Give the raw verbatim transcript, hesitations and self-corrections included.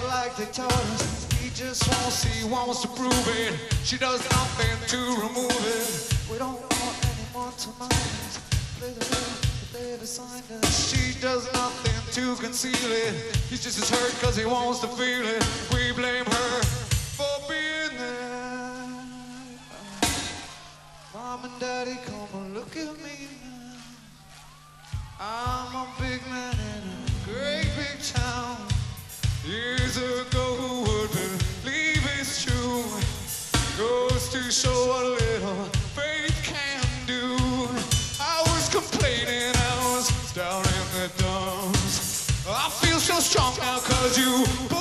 like they taught us. He just wants, he wants to prove it. She does nothing to remove it. We don't want any more tomorrows. Play the role that they've assigned us. She does nothing to conceal it. He's just as hurt cause he wants to feel it. We blame her for being there. Mom and Daddy, come and look at me now. I'm a big man in a great big town. Years ago, who would believe it's true? Goes to show what little faith can do. I was complaining, I was down in the dumps. I feel so strong now cause you